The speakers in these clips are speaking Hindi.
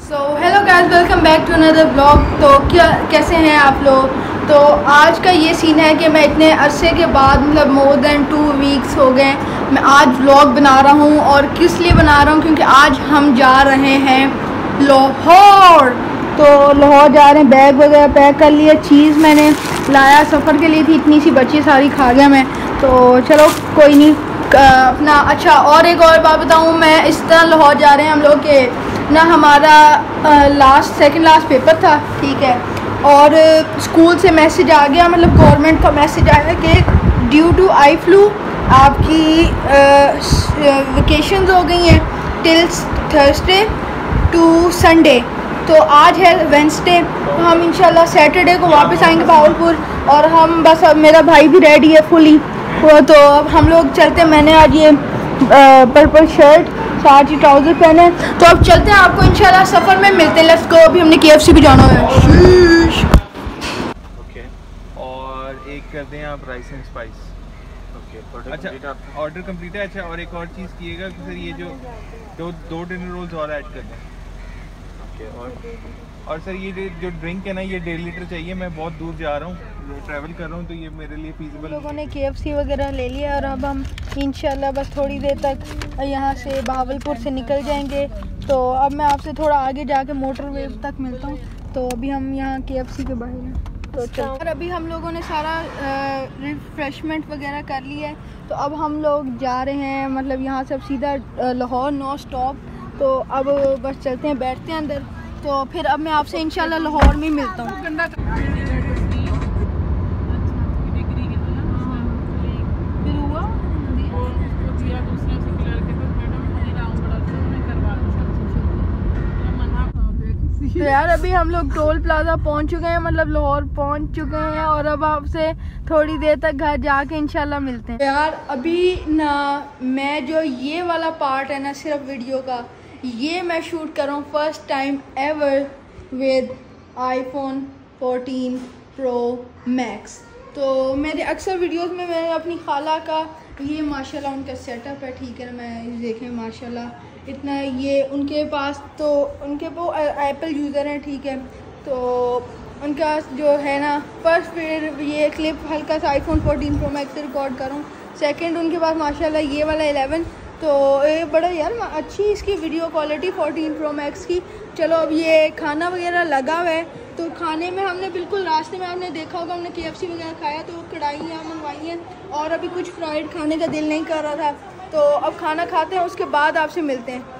So hello guys, welcome back to another blog. तो कैसे हैं आप लोग। तो आज का ये सीन है कि मैं इतने अरसे के बाद मतलब मोर देन 2 वीक्स हो गए मैं आज ब्लॉग बना रहा हूँ। और किस लिए बना रहा हूँ, क्योंकि आज हम जा रहे हैं लाहौर। तो लाहौर जा रहे हैं, बैग वगैरह पैक कर लिया, चीज़ मैंने लाया सफ़र के लिए थी, इतनी सी बची सारी खा गया मैं। तो चलो कोई नहीं अपना। अच्छा, और एक और बात बताऊँ, मैं इस तरह लाहौर जा रहे हैं हम लोग के ना, हमारा सेकंड लास्ट पेपर था, ठीक है। और स्कूल से मैसेज आ गया, मतलब गवर्नमेंट का मैसेज आया कि ड्यू टू आई फ्लू आपकी वेकेशंस हो गई हैं टिल थर्सडे टू संडे। तो आज है वेंसडे, तो हम इंशाल्लाह सैटरडे को वापस आएंगे भावलपुर। और हम बस, अब मेरा भाई भी रेडी है फुली, तो अब हम लोग चलते हैं। मैंने आज ये पर्पल शर्ट साथ ही ट्राउज़र पहने, तो अब चलते हैं, आपको इंशाल्लाह सफ़र में मिलते हैं। Let's go. अभी हमने KFC भी जाना है। ओके, और एक कर दें आप राइस एंड स्पाइस। ओके, अच्छा ऑर्डर कंप्लीट है। अच्छा, और एक और चीज़ कीजिएगा कि सर ये जो दो डिनर रोल्स और ऐड कर दें। ओके, और सर ये जो ड्रिंक है ना, ये 1.5 लीटर चाहिए। मैं बहुत दूर जा रहा हूँ, ट्रैवल कर रहा हूँ, तो ये मेरे लिए फीजिबल। लोगों ने KFC वगैरह ले लिया और अब हम इंशाल्लाह बस थोड़ी देर तक यहाँ से भावलपुर से निकल जाएंगे। तो अब मैं आपसे थोड़ा आगे जाके मोटरवे तक मिलता हूँ। तो अभी हम यहाँ KFC के बाहर हैं, तो चलो। और अभी हम लोगों ने सारा रिफ्रेशमेंट वगैरह कर लिया है, तो अब हम लोग जा रहे हैं, मतलब यहाँ से अब सीधा लाहौर, नो स्टॉप। तो अब बस चलते हैं, बैठते हैं अंदर। तो फिर अब मैं आपसे इंशाल्लाह लाहौर में मिलता हूँ। तो यार अभी हम लोग टोल प्लाजा पहुंच चुके हैं, मतलब लाहौर पहुंच चुके हैं। और अब आपसे थोड़ी देर तक घर जाके इंशाल्लाह मिलते हैं। यार अभी ना मैं जो ये वाला पार्ट है ना सिर्फ वीडियो का, ये मैं शूट कर रहा हूँ first time ever with iPhone 14 Pro Max। तो मेरे अक्सर वीडियोस में मैंने अपनी खाला का, ये माशाल्लाह उनका सेटअप है, ठीक है ना। मैं देखें माशाल्लाह इतना, ये उनके पास तो उनके वो एप्पल यूज़र हैं, ठीक है। तो उनका जो है ना, फर्स्ट फिर ये क्लिप हल्का सा iPhone 14 Pro Max से रिकॉर्ड करूँ। सेकंड उनके पास माशाल्लाह ये वाला 11। तो ये बड़ा यार अच्छी इसकी वीडियो क्वालिटी 14 Pro Max की। चलो अब ये खाना वगैरह लगा हुआ है, तो खाने में हमने बिल्कुल रास्ते में आपने देखा होगा, हमने KFC वगैरह खाया, तो कढ़ाइयाँ मंगवाई हैं। और अभी कुछ फ्राइड खाने का दिल नहीं कर रहा था, तो अब खाना खाते हैं, उसके बाद आपसे मिलते हैं।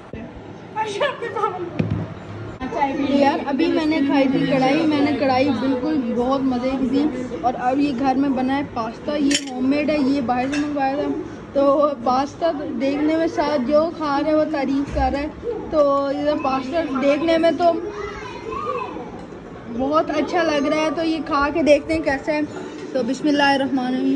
यार अभी मैंने खाई थी कढ़ाई, मैंने कढ़ाई बिल्कुल बहुत मज़े की थी। और अब ये घर में बना है पास्ता, ये होममेड है, ये बाहर से मंगवाया था। तो पास्ता देखने में साथ जो खा रहे हैं वो तारीफ़ कर रहा है। तो ये पास्ता देखने में तो बहुत अच्छा लग रहा है, तो ये खा के देखते हैं कैसा है। तो बिस्मिल्लाहिर्रहमानिर्रहीम।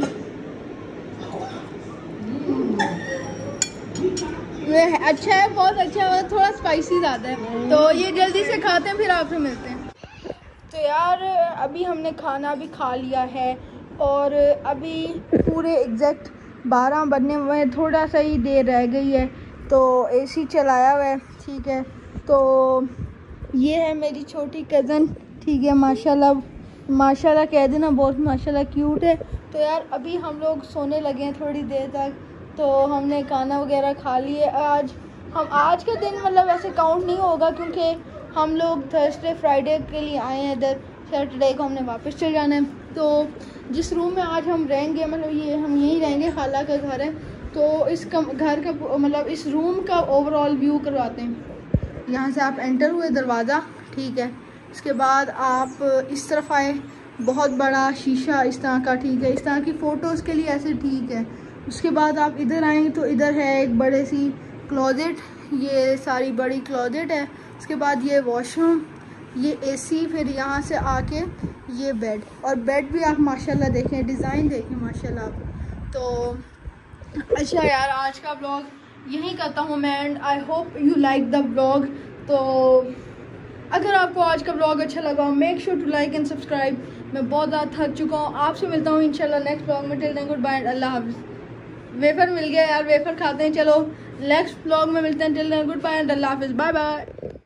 अच्छा है, बहुत अच्छा है, थोड़ा स्पाइसी ज़्यादा है। तो ये जल्दी से खाते हैं, फिर आपसे मिलते हैं। तो यार अभी हमने खाना भी खा लिया है, और अभी पूरे एग्जैक्ट 12 बजने में थोड़ा सा ही देर रह गई है। तो AC चलाया हुआ है, ठीक है। तो ये है मेरी छोटी कज़न, ठीक है। माशाल्लाह कह देना, बहुत माशाल्लाह क्यूट है। तो यार अभी हम लोग सोने लगे हैं थोड़ी देर तक। तो हमने खाना वगैरह खा लिए। आज का दिन मतलब ऐसे काउंट नहीं होगा, क्योंकि हम लोग थर्सडे फ्राइडे के लिए आए हैं इधर, सैटरडे को हमने वापस चले जाना है। तो जिस रूम में आज हम रहेंगे, मतलब ये हम यहीं रहेंगे, खाला का घर है। तो इस घर का मतलब इस रूम का ओवरऑल व्यू करवाते हैं। यहाँ से आप एंटर हुए दरवाज़ा, ठीक है। इसके बाद आप इस तरफ आए, बहुत बड़ा शीशा इस तरह का, ठीक है। इस तरह की फ़ोटोज़ के लिए ऐसे, ठीक है। उसके बाद आप इधर आएँ तो इधर है एक बड़े सी क्लोजेट, ये सारी बड़ी क्लोजेट है। उसके बाद ये वॉशरूम, ये AC, फिर यहाँ से आके ये बेड, और बेड भी आप माशाल्लाह देखें, डिज़ाइन देखें माशाल्लाह आप। तो अच्छा यार आज का ब्लॉग यहीं करता हूँ मैं, and I hope you like the blog. तो अगर आपको आज का ब्लॉग अच्छा लगा, make sure to like and subscribe. मैं बहुत ज़्यादा थक चुका हूँ, आपसे मिलता हूँ इंशाल्लाह नेक्स्ट ब्लॉग में। टिल देन गुड बाय, अल्लाह हाफ़िज़। वेफर मिल गया यार, वेफर खाते हैं। चलो नेक्स्ट ब्लॉग में मिलते हैं। Till then good bye and अल्लाह हाफ़िज़, बाय बाय।